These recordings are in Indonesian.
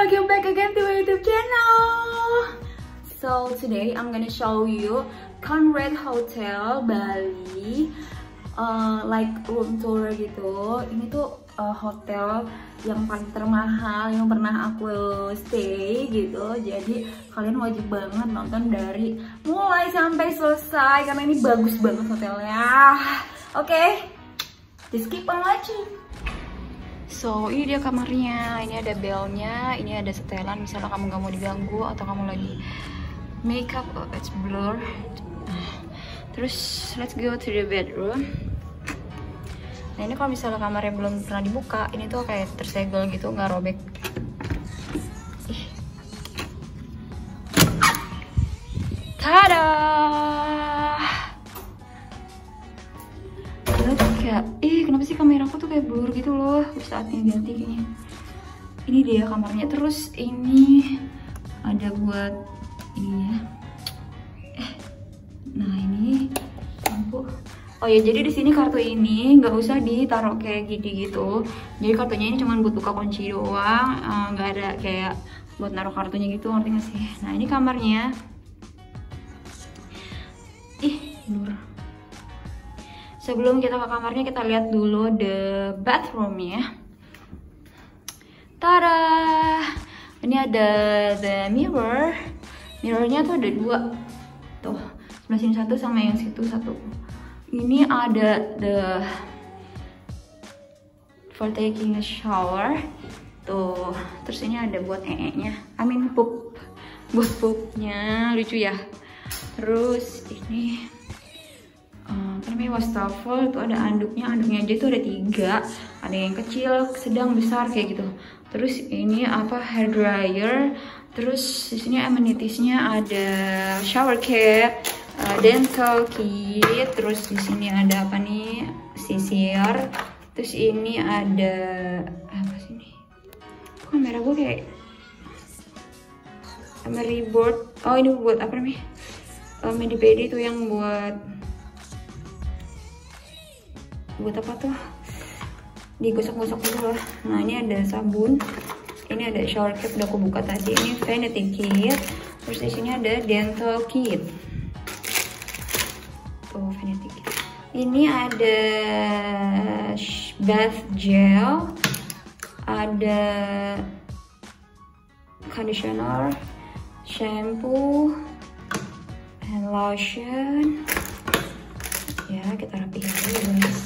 welcome back again to my YouTube channel. So today I'm gonna show you Conrad Hotel Bali, like room tour gitu. Ini tuh hotel yang paling termahal yang pernah aku stay gitu. Jadi kalian wajib banget nonton dari mulai sampai selesai karena ini bagus banget hotelnya. Oke, just keep on watching. So ini dia kamarnya, ini ada bellnya, ini ada setelan misalnya kamu nggak mau diganggu atau kamu lagi makeup. Oh, it's blur. Terus let's go to the bedroom. Nah ini kalau misalnya kamarnya belum pernah dibuka, ini tuh kayak tersegel gitu, nggak robek. Tada! Kayak, kenapa sih kamera aku tuh kayak blur gitu loh saatnya ganti kayaknya. Ini dia kamarnya. Terus ini ada buat ininya. Nah ini lampu. Oh ya, jadi di sini kartu ini nggak usah ditaruh kayak gini gitu. Jadi kartunya ini cuma buat buka kunci doang, nggak ada kayak buat naruh kartunya gitu, ngerti nggak sih? Nah ini kamarnya. Nur. Sebelum kita ke kamarnya, kita lihat dulu the bathroom-nya. Tada! Ini ada the mirror. Mirrornya tuh ada dua. Tuh, sebelah sini satu sama yang situ satu. Ini ada the for taking a shower. Tuh, terus ini ada buat nya. Poop. Buat poopnya, lucu ya. Terus ini namanya wastafel, itu ada anduknya aja itu ada 3, ada yang kecil, sedang, besar kayak gitu. Terus ini hair dryer. Terus di sini amenitiesnya ada shower cap, dental kit. Terus di sini ada apa nih, sisir. Terus ini ada apa sih nih, kamera gue kayak memory board. Oh ini buat apa namanya, medi itu yang buat apa tuh, digosok-gosok dulu lah. Nah ini ada sabun, ini ada shower cap udah aku buka tadi, ini vanity kit. Terus di sini ada dental kit, tuh vanity kit. Ini ada bath gel, ada conditioner, shampoo, and lotion. Ya kita rapihin dulu guys.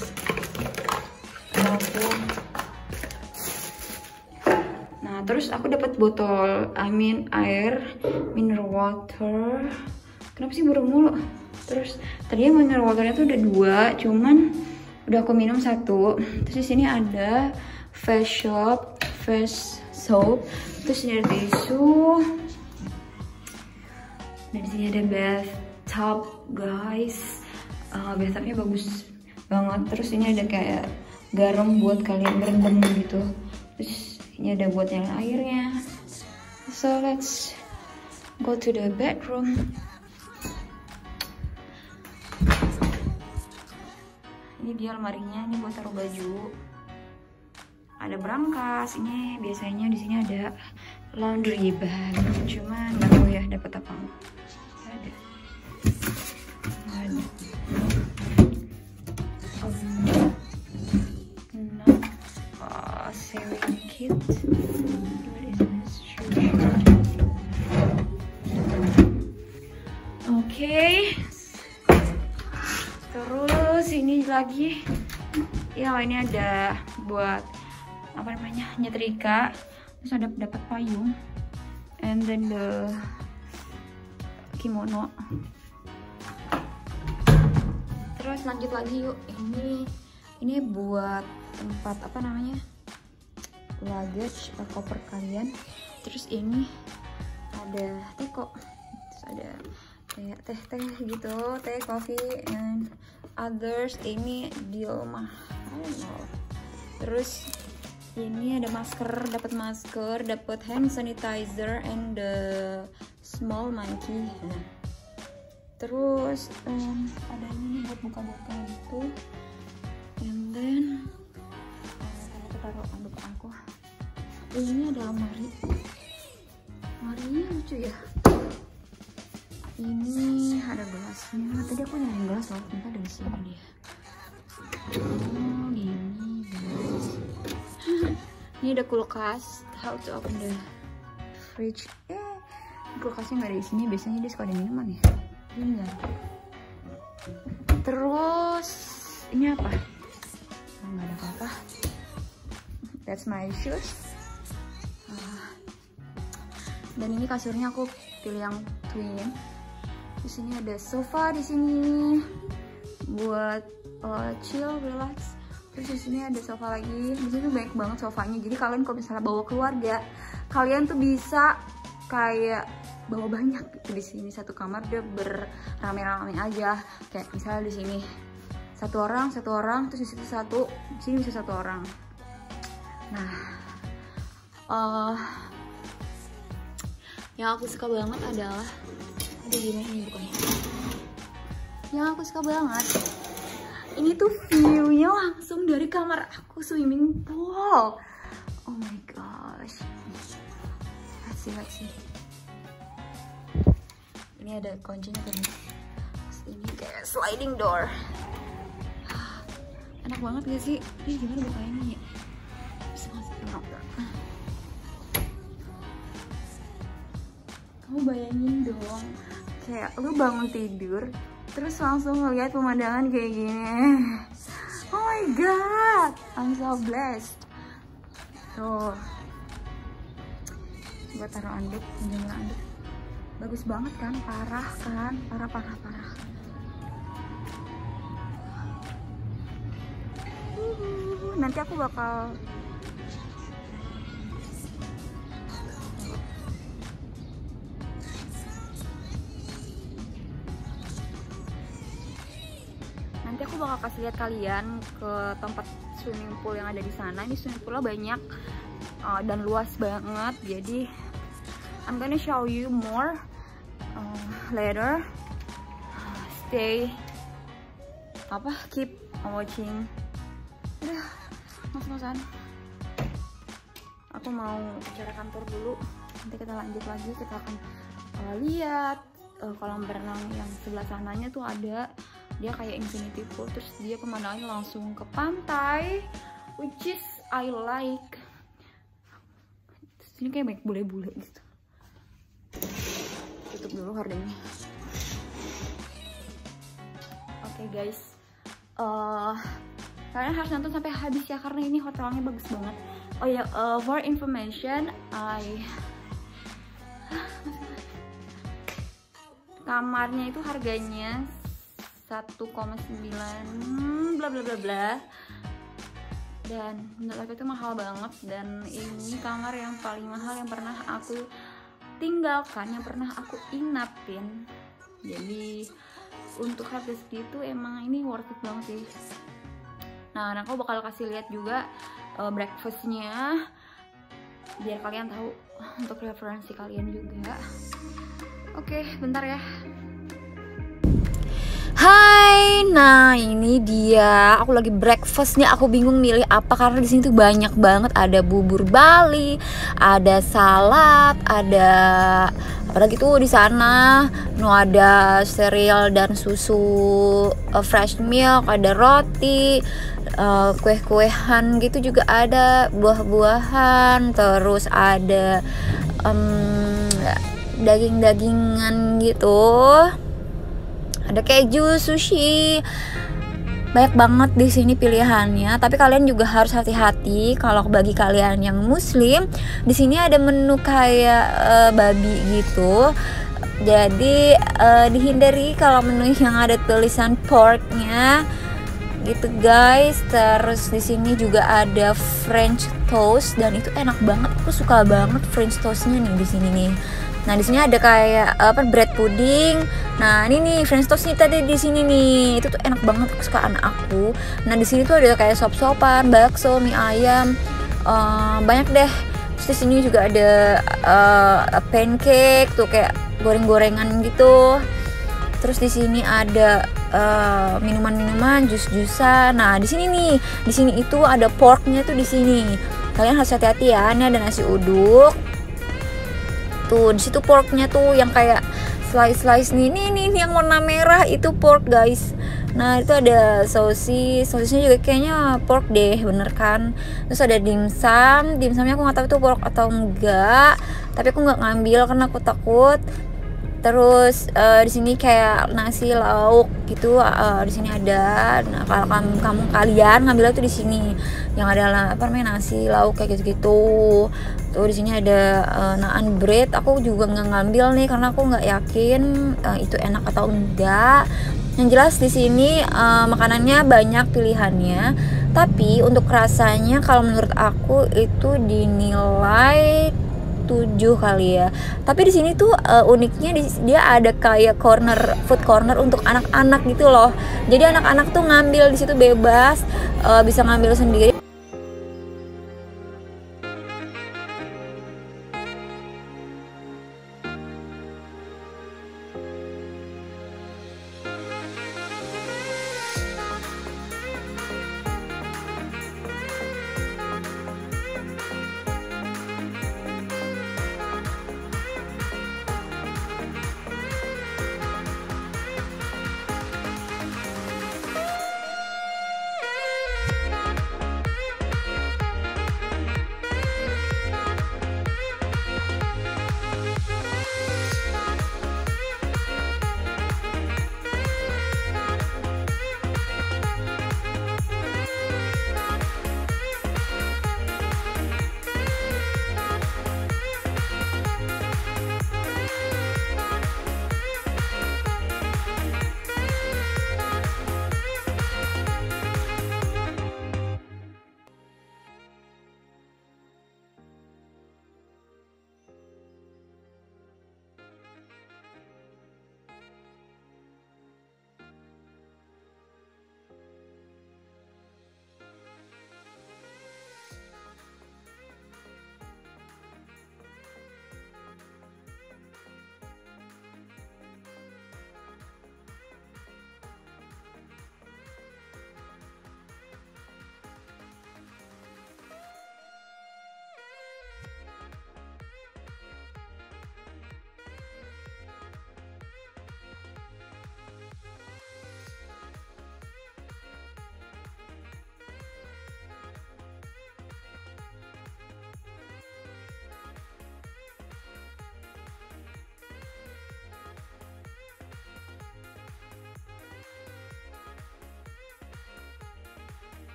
Nah terus aku dapat botol air mineral water. Kenapa sih burung mulu? Terus tadinya mineral waternya tuh ada 2, cuman udah aku minum 1. Terus di sini ada face soap. Terus ini ada tisu. Dan di sini ada bathtub guys. Bathtubnya bagus banget. Terus ini ada kayak garam buat kalian berendam gitu. Terus ini ada buat yang airnya. So let's go to the bedroom. Ini dia lemarinya, ini buat taruh baju. Ada brankas. Ini biasanya di sini ada laundry bag. Cuman nggak tahu ya dapat apa enggak. Ada. Sewing kit. Oke. Terus ini lagi. Ya ini ada buat apa namanya, nyetrika. Terus ada dapat payung. And then the kimono. Terus lanjut lagi yuk. Ini buat tempat apa namanya, luggage atau koper kalian. Terus ini ada teko. Terus ada kayak teh gitu, teh, coffee and others. Ini Dilmah, I don't know. Terus ini ada masker, dapat hand sanitizer and the small monkey. Terus ada ini buat buka botol gitu. And then taruh anduk aku. Ini ada lemari. lucu ya. Ini ada gelasnya. Tadi aku nyariin gelas loh, ternyata ada di sini dia. Oh, gini guys. Ini ada kulkas. How to open the fridge? Kulkasnya nggak ada di sini. Biasanya dia suka ada minuman ya. Ini enggak. Terus ini apa? Oh, nggak ada apa-apa. That's my shoes. Dan ini kasurnya aku pilih yang twin. Di sini ada sofa di sini buat chill, relax. Terus di sini ada sofa lagi. Di sini banyak banget sofanya. Jadi kalian kalau misalnya bawa keluarga, kalian tuh bisa kayak bawa banyak gitu di sini. Satu kamar dia berame-rame aja. Kayak misalnya di sini satu orang, terus di situ satu, di sini bisa satu orang. Nah, yang aku suka banget adalah ada gini, ini bukannya. Yang aku suka banget ini tuh view-nya langsung dari kamar aku, swimming pool. Oh my gosh. Let's see. Ini ada kuncinya tadi. Ini kayak sliding door. Enak banget gak sih? Ini gimana bukanya ya? Bisa masuk ke kamar. Kamu bayangin dong, kayak lu bangun tidur terus langsung ngeliat pemandangan kayak gini. Oh my god, I'm so blessed. Tuh, coba taruh anduk, jendela anduk. Bagus banget kan, parah kan, parah. Nanti aku bakal kasih lihat kalian ke tempat swimming pool yang ada di sana. Ini swimming poolnya banyak dan luas banget. Jadi I'm gonna show you more later. Keep watching. Udah, ngos-ngosan. Aku mau bicara kantor dulu. Nanti kita lanjut lagi. Kita akan lihat kolam berenang yang sebelah sananya tuh ada. Dia kayak infinity pool, terus dia pemandangannya langsung ke pantai, which is I like. Ini kayak banyak bule-bule gitu. Tutup dulu hordengnya. Oke guys, kalian harus nonton sampai habis ya, karena ini hotelnya bagus banget. Oh ya, for information, kamarnya itu harganya 1,9 bla bla bla bla, dan menurut aku itu mahal banget. Dan ini kamar yang paling mahal yang pernah aku tinggalkan, yang pernah aku inapin. Jadi untuk harga segitu emang ini worth it banget sih. Nah, aku bakal kasih lihat juga breakfastnya biar kalian tahu untuk referensi kalian juga. Oke, bentar ya. Hai, nah ini dia. Aku lagi breakfast nih. Aku bingung milih apa karena di sini tuh banyak banget. Ada bubur Bali, ada salad, ada apa lagi tuh di sana. Ada cereal dan susu fresh milk, ada roti, kue-kuehan gitu juga ada, buah-buahan, terus ada daging-dagingan gitu. Ada keju, sushi, banyak banget di sini pilihannya. Tapi kalian juga harus hati-hati kalau bagi kalian yang muslim, di sini ada menu kayak babi gitu. Jadi dihindari kalau menu yang ada tulisan porknya gitu guys. Terus di sini juga ada French toast dan itu enak banget. Aku suka banget French toastnya nih di sini nih. Nah di sini ada kayak bread pudding. Nah ini nih French toast nih tadi di sini nih, itu tuh enak banget kesukaan aku. Nah di sini tuh ada kayak sop-sopan, bakso, mie ayam, banyak deh. Terus di sini juga ada pancake tuh kayak goreng-gorengan gitu. Terus di sini ada minuman-minuman, jus-jusan. Nah di sini nih, di sini itu ada porknya tuh di sini. Kalian harus hati-hati ya. Ini ada nasi uduk. gitu. Di situ porknya tuh yang kayak slice nih yang warna merah itu pork guys. Nah itu ada sosisnya juga kayaknya pork deh, bener kan. Terus ada dimsumnya aku nggak tahu itu pork atau enggak, tapi aku nggak ngambil karena aku takut. Terus di sini kayak nasi lauk gitu, di sini ada. Nah kalau kalian ngambilnya tuh di sini yang ada apa namanya nasi lauk kayak gitu. Tuh di sini ada naan bread. Aku juga nggak ngambil nih karena aku nggak yakin itu enak atau enggak. Yang jelas di sini makanannya banyak pilihannya, tapi untuk rasanya kalau menurut aku itu dinilai 7 kali ya. Tapi di sini tuh uniknya dia ada kayak food corner untuk anak-anak gitu loh. Jadi anak-anak tuh ngambil di situ bebas, bisa ngambil sendiri.